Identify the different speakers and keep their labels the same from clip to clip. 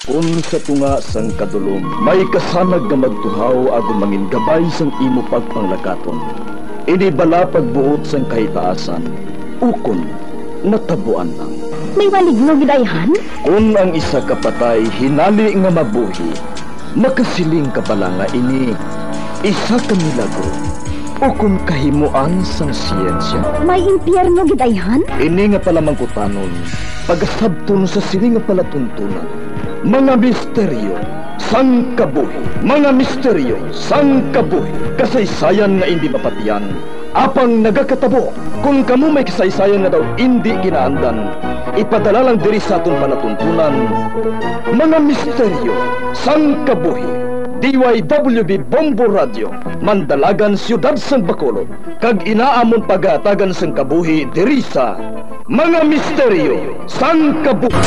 Speaker 1: Kung sa tunga sang kadulom, may kasanag nga magtuhaw agon mangin gabay sang imo pagpanglakaton. Ini bala pagbuot sang kahitaasan, ukon natabuan lang.
Speaker 2: May maligno gidayhan?
Speaker 1: Kung ang isa kapatay hinali nga mabuhi, makasiling ka pala nga ini isa ka milagro o kung kahimuan sang siyensya.
Speaker 2: May impyerno gidayhan?
Speaker 1: Ini nga pala mangkutanon, pagasabton sa sini nga palatuntunan. Mga misteryo sang kabuhi, mga misteryo sang kabuhi, kasaysayan nga hindi mapatiyan, apang nagakatabo. Kung kamo may kasaysayan nga daw hindi ginaandan, ipadala lang diri sa atong palatuntunan. Mga misteryo sang kabuhi, DYWB Bombo Radio, Mandalagan, Siyudad sang Bacolod, kag inaamon pagatagan sang kabuhi diri sa Mga Misteryo sang Kabuhi.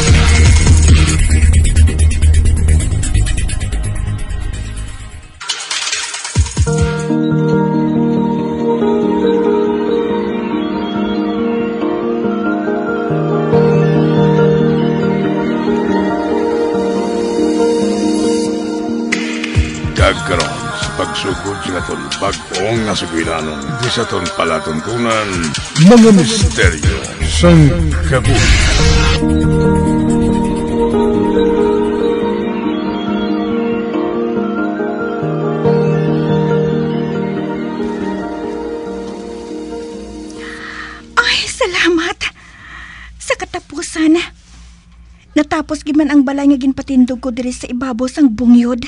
Speaker 3: Karon sa pagsugod sa aton bag-ong nga suginanon di sa aton palatuntunan, Mga Misteryo sang Kabuhi.
Speaker 4: Ay, salamat sa katapusan. Natapos giman ang balay nga ginpatindog ko diri sa ibabaw sang bungyod.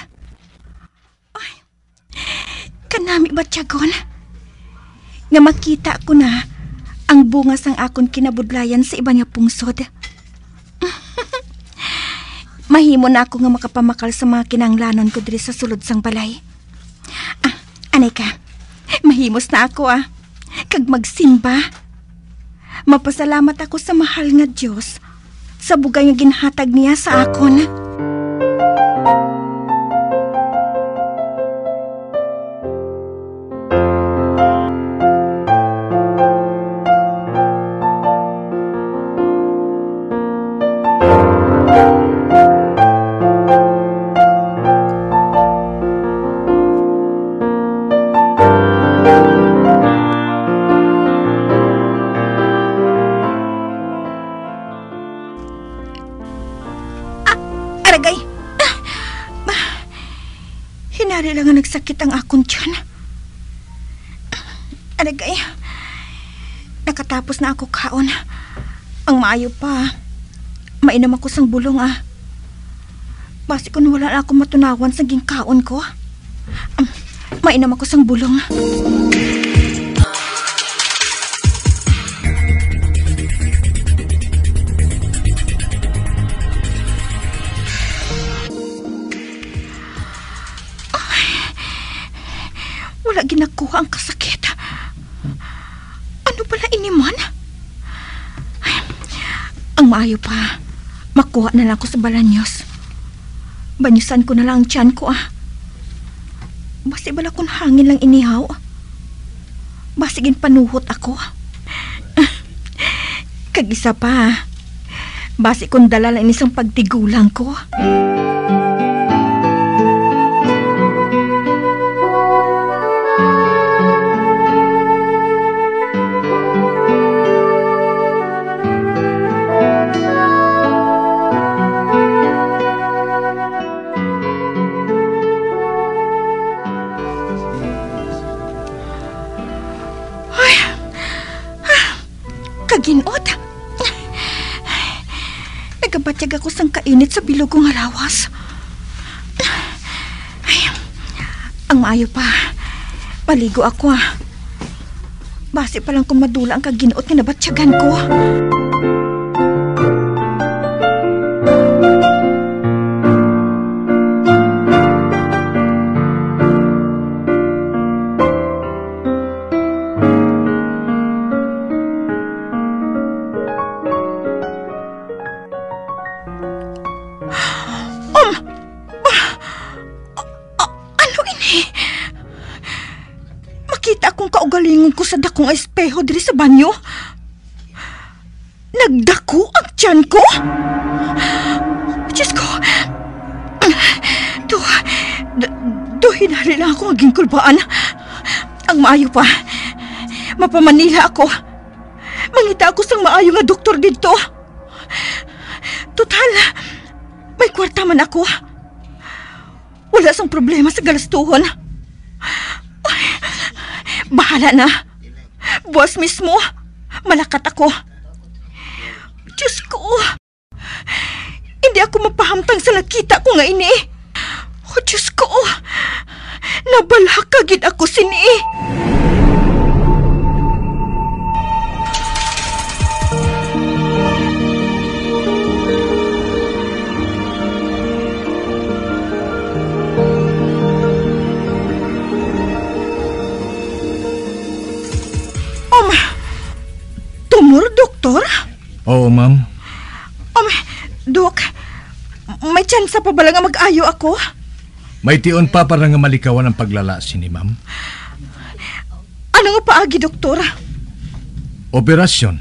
Speaker 4: Kanami ba tiyagon? Nga makita ko na ang bunga sang akon kinabudlayan sa iba niya pungsod. Mahimo na ako nga makapamakal sa mga kinanglanon ko diri sa sulod sang balay. Anay ka, mahimos na ako kag magsimba. Mapasalamat ako sa mahal nga Diyos sa bugay nga ginhatag niya sa akon. Hinari lang nga nagsakit ang akong tiyan. Aragay, nakatapos na ako kaon. Ang maayo pa, mainam ako sang bulong Basi kung wala na ako matunawan sa gingkaon ko. Mainam ako sang bulong. Wala ginakuha ang kasakit. Ano pala iniman? Ang maayo pa, makuha na lang ako sa balanyos. Banyusan ko na lang ang tiyan ko Basi bala kung hangin lang inihaw. Basigin panuhot ako. Kag-isa pa, basi kung dala lang inisang pagtigulang ko. Ginot. Nagabatyag ako sang kainit sa bilog kong halawas. Ang maayo pa, paligo ako Basi pa lang kung madula ang kaginot nga nabatyagan ko. Galingon ko sa dakong espeho diri sa banyo. Nagdako ang tiyan ko. Diyos ko, Hinali lang ako maging kulbaan. Ang maayo pa, mapamanila ako. Mangita ako sang maayo nga doktor dito. Total, may kwarta man ako. Wala sang problema sa galastuhon. Ay, bahala na. Buwas mismo, malakat ako. Diyos ko, hindi ako mapahamtang sa nakita ko nga ini. Oh, Diyos ko, nabalakagid ako sini. Tumor, doktor?
Speaker 5: Oo, ma'am.
Speaker 4: Dok, may tsansa pa ba lang nga mag-ayo ako?
Speaker 5: May tion pa para nga malikawan ang paglalasi ni ma'am.
Speaker 4: Ano nga paagi, doktor?
Speaker 5: Operasyon.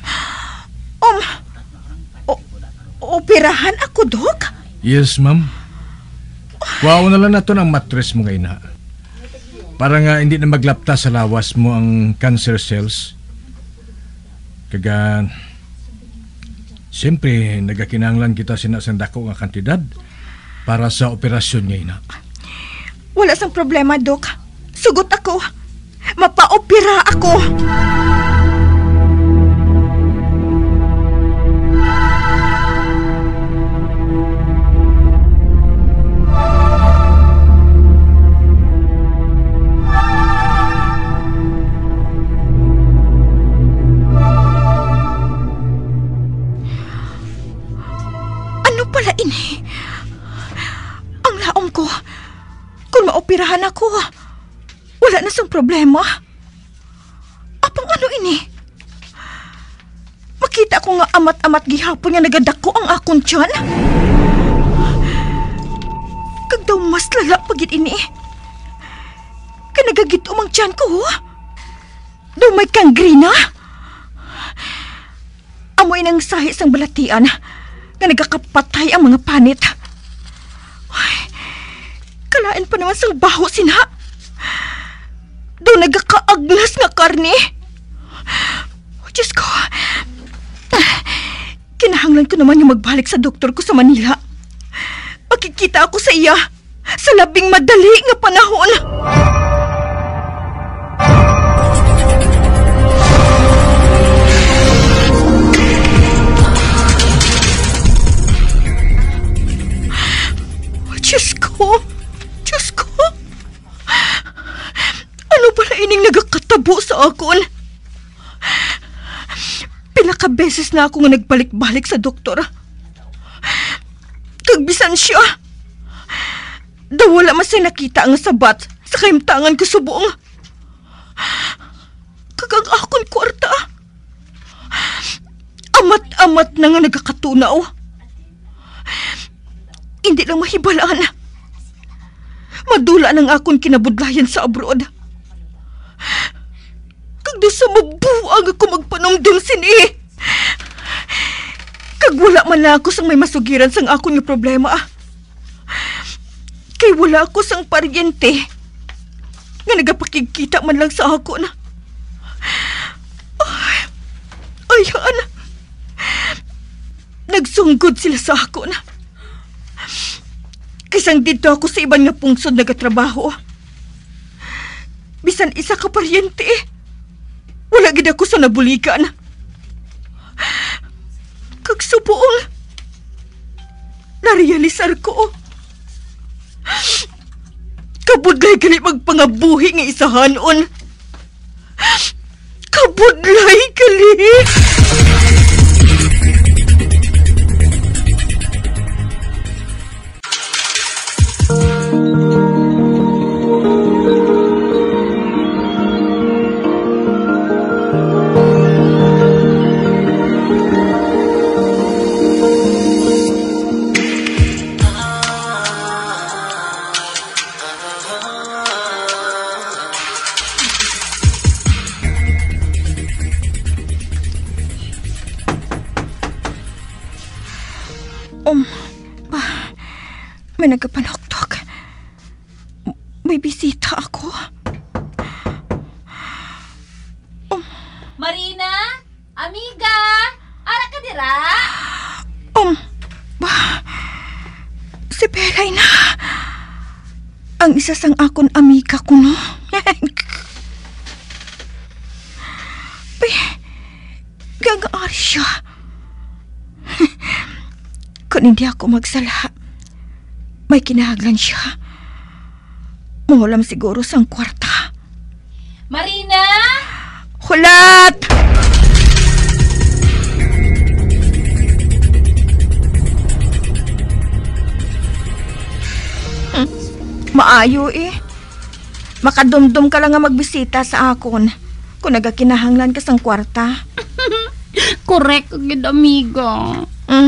Speaker 4: Operahan ako, dok?
Speaker 5: Yes, ma'am. Wow na lang nato ng mattress mo ngayon, ha? Para nga hindi na maglapta sa lawas mo ang cancer cells. Kaga, siyempre, nagakinanglan kita sinasandako nga kantidad para sa operasyon niya, ina.
Speaker 4: Wala sang problema, dok. Sugot ako. Mapa-opera ako. Operahan ako. Wala na sang problema. Apang ano ini? Makita ko nga amat-amat gihapon nga nagadako ang akong tiyan. Kag daw mas lala pagit ini. Kaya nagagito mang tiyan ko. Daw may kangrina. Amoy nang sahi sang balatian nga nagakapatay ang mga panit. Kalain pa naman sang baho sina. Doon nagkakaagnas nga karne. Oh, Diyos ko. Kinahanglan ko naman yung magbalik sa doktor ko sa Manila. Makikita ako sa iya sa labing madali nga panahon. Oh, Diyos ko. Ano pala ining nagakatabo sa akon? Pila ka beses na ako nga nagbalik-balik sa doktor. Kagbisan siya. Daw wala man siya nakita ang sabat sa kaimtangan ko subong. Kagang akon kwarta. Amat-amat na nga nagakatunaw. Hindi lang mahibalaan. Madula ng akon kinabudlayan sa abroad. Kag doon sa mabuang ako magpanomdom sini. Kag wala man na ako sang may masugiran sang akon nga problema. Kay wala ako sang paryente nga nagapakikita man lang sa akon. Ayan. Nagsunggod sila sa akon. Kisang dito ako sa iban nga pungsod nagatrabaho. Bisan isa ka paryente, wala gid ako sa nabulikan. Kagsupoong, narealisar ko. Kabudlay gali magpangabuhi nga isahanon. Kabudlay gali. May nagapanoktok. may bisita ako.
Speaker 6: Marina? Amiga? Ara ka dira?
Speaker 4: Si Belay na. Ang isa sang akon amiga ko, no? Gagaari siya. Kung hindi ako magsala, may kinahaglan siya. Mangulam siguro sang kwarta.
Speaker 6: Marina?
Speaker 4: Hulat! Maayo eh. Makadumdum ka lang nga magbisita sa akon kung nagakinahanglan ka sang kwarta.
Speaker 6: Correct, gid amiga.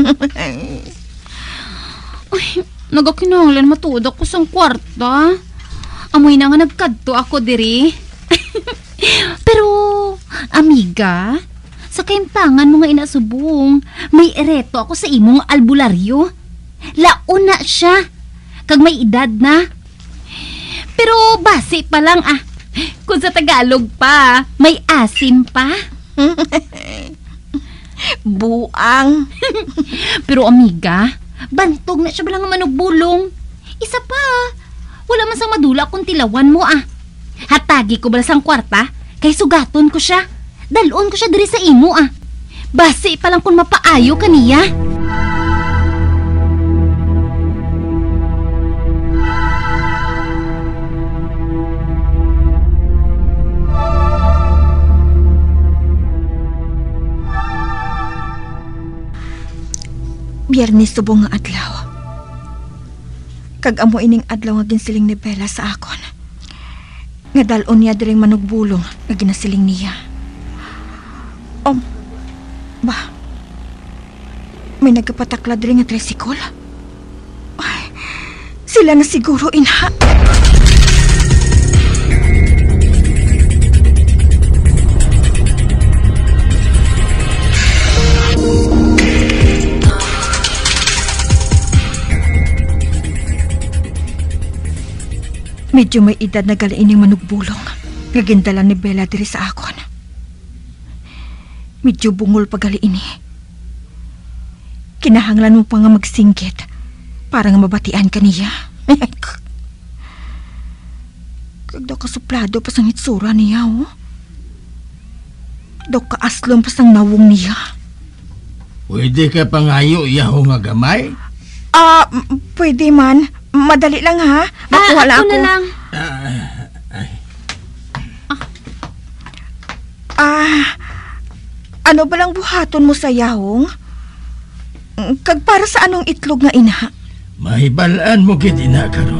Speaker 6: Ay, nagakinahanglan matuod ako sang kwarta. Amoy na nga nagkadto ako diri. Pero, amiga, sa kaimtangan mo nga inasubong, may ereto ako sa imong albularyo. Laon na siya, kag may edad na. Pero base pa lang kung sa Tagalog pa, may asim pa.
Speaker 4: Buang.
Speaker 6: Pero amiga, bantog na siya balang manugbulong. Isa pa, wala man sang madula kung tilawan mo Hatagi ko bala sang kwarta, kay sugaton ko siya. Dalon ko siya diri sa imo Base pa lang kung mapaayo kaniya.
Speaker 4: Biyernes subong nga adlaw. Kag amo ining adlaw nga ginsiling ni Bella sa akon. Nga dalon niya diring manugbulong nga ginasiling niya. May nagapatakla diring nga tricycle. Ay, sila na siguro inha. Medyo may edad na galiining manugbulong. Gagindala ni Bella diri sa akon. Medyo bungol pa galiini. Kinahanglan mo pa nga magsinggit para nga mabatian ka niya. Kagdaw ka suplado pa sang hitsura niya, Daw ka aslom pa sang nawong niya.
Speaker 5: Pwede ka pangayo iyaho nga gamay?
Speaker 4: Pwede man. Madali lang ha. Makuha
Speaker 6: Ako na lang.
Speaker 4: Ano ba lang buhaton mo sa yahong? Kag para sa anong itlog nga ina?
Speaker 5: Mahibalaan mo gid ina karon.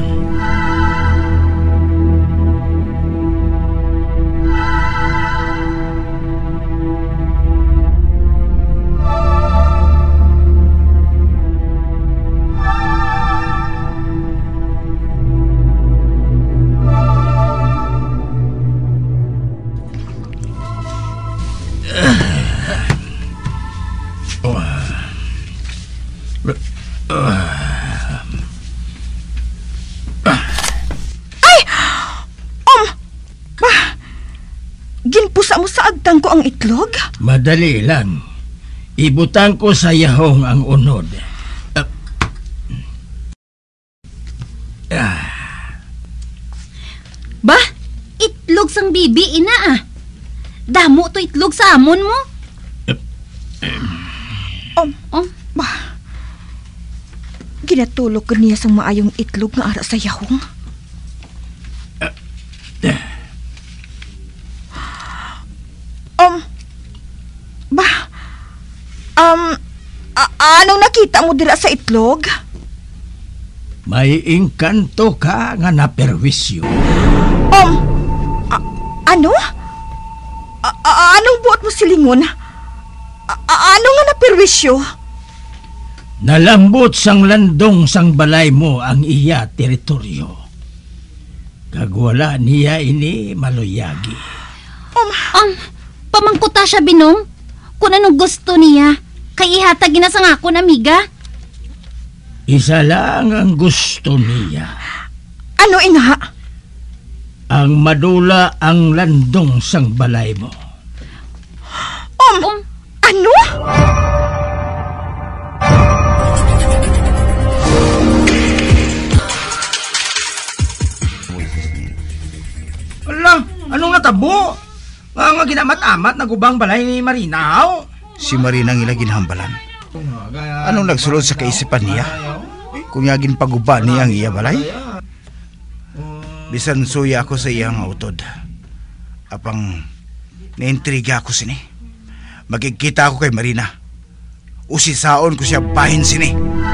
Speaker 4: Ginpusa mo sa agtang ko ang itlog?
Speaker 5: Madali lang. Ibutang ko sa yahong ang unod.
Speaker 6: Ba? Itlog sang bibi, ina Damo to itlog sa amon mo?
Speaker 4: Ginatulog ko niya sang maayong itlog nga ara sa yahong. Anong nakita mo dira sa itlog?
Speaker 5: May engkanto ka nga naperwisyo.
Speaker 4: Ano? Anong buot mo silingon? Ano nga naperwisyo?
Speaker 5: Nalambot sang landong sang balay mo ang iya teritoryo. Kagwala niya ini maluyagi.
Speaker 6: Pamangkuta siya binong. Kung anong gusto niya, kay ihatag na sang akon, amiga.
Speaker 5: Isa lang ang gusto niya.
Speaker 4: Ano ina?
Speaker 7: ang madula ang landong sang balay mo.
Speaker 4: Ano?
Speaker 7: Ala, anong natabo? Nga ginamat-amat na gubang balay ni Marinaw.
Speaker 8: Si Marina ang ila ginhambalan. Anong nagsulod sa kaisipan niya? Kung yagin paguba niya ang iya balay? Bisan suya ako sa iyang utod. Apang naintriga ako sini. Magkikita ako kay Marina. Usisaon ko siya bahin sini.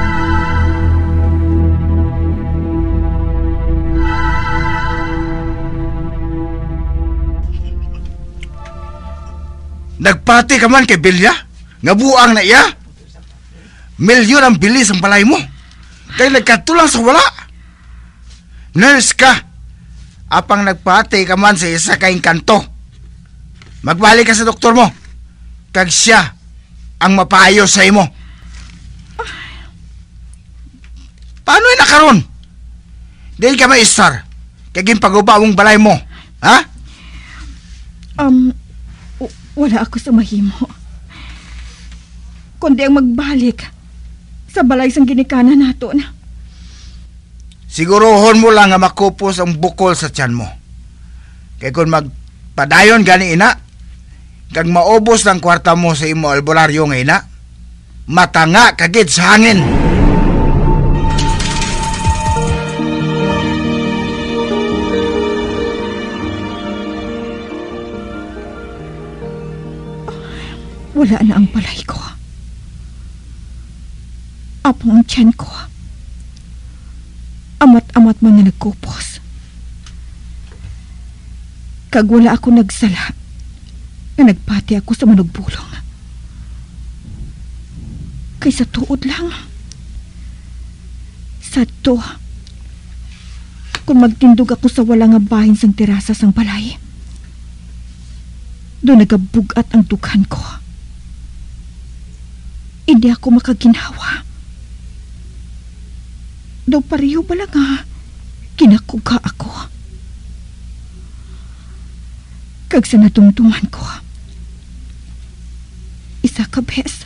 Speaker 8: Nagpati ka man kay Bilya? Nga buang na iya? Milyon ang bilis ang balay mo. Kaya nagkatulang sa wala. Nurse ka. Apang nagpati ka man sa isa kaing kanto. Magbalik ka sa doktor mo. Kag siya ang mapaayos sa imo. Paano yung nakaroon? Dahil ka maistar. Kaging paguba mong balay mo. Ha?
Speaker 4: Wala ako sa mahimo. Kundi ang magbalik sa balay sang ginikanan nato na.
Speaker 8: Sigurohon mo lang nga makupos ang bukol sa tiyan mo. Kaya kung magpadayon gani ina, kag maubos ng kwarta mo sa imo albularyo nga ina, matanga kagid sa hangin.
Speaker 4: Wala na ang balay ko. Apang ang tiyan ko. Amat-amat mga nagkupos. Kag wala ako nagsala, na nagpati ako sa manugbulong. Kay sa tuod lang. Sa to, kung magtindog ako sa wala nga bahin sang terasa sang balay, doon nagabugat ang dughan ko. Hindi ako makaginhawa. Daw pareho ba lang nga kinakuga ako. Kag sa natumtuman ko, isa ka bes,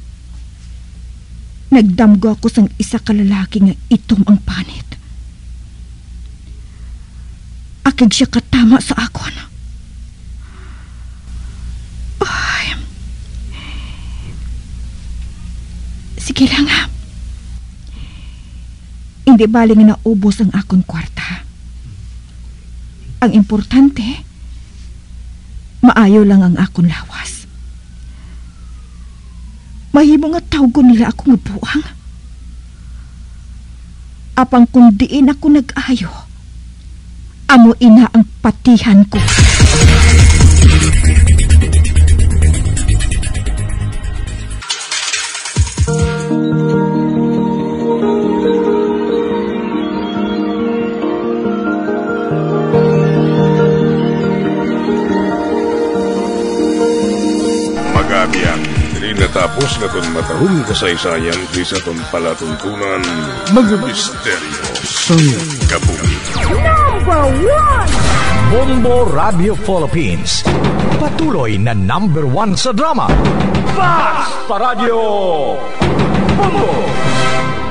Speaker 4: nagdamgo ako sang isa ka lalaki nga itom ang panit. Akig siya katama sa akon. Ay, sige lang ha. Hindi baling na naubos ang akong kwarta. Ang importante, maayo lang ang akong lawas. Mahimo nga tawgo nila ako nga buang. Apang kung diin ako nag-ayo, amo ina ang patihan ko.
Speaker 3: Natapos na itong matahong kasaysayan di sa itong palatuntunan, mga misteryo sa kabuhi.
Speaker 2: Number 1!
Speaker 9: Bombo Radio Philippines. Patuloy na number 1 sa drama. Fast pa Radio! Bombo!